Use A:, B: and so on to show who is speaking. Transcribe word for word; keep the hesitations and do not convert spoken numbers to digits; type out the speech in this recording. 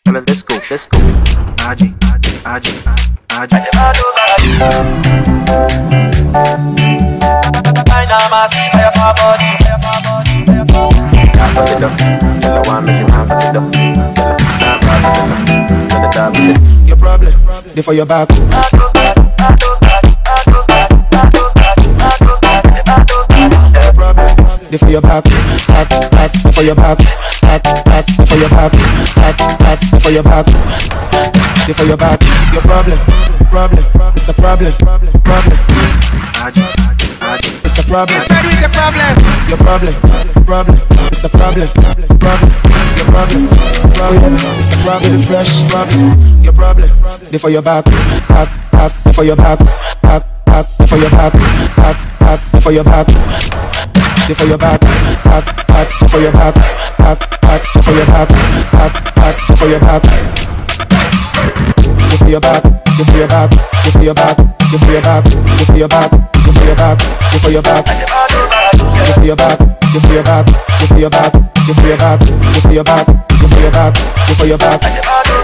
A: Girl in disco, disco. Aji, Aji, Aji, Aji.
B: I know my see fire for body.
A: Nah, fuck it up. Girl, I want me, she man, fuck it up. Girl, nah, fuck it up. Girl, the top of it.
C: Your problem, they for your back. They for your back, back, back, they for your back, back, back, they for your back, back, back, they for your back, they for your back. Your problem, problem, it's a problem, problem, problem. It's a problem. It's a problem. Your problem, problem, it's a problem, problem. Your problem, problem, it's a problem. Fresh problem. Your problem, they for your back, back, back, they for your back, back, back, they for your back, back, back, they for your back. They for your back, back, back, they for your back, back, back, they for your back, back, back, they for your back. They for your back, they for your back, they for your back, they for your back, they for your back, they for your back, they for your back. They for your back, they for your back, they for your back, they for your back, they for your back, they for your back, they for your back.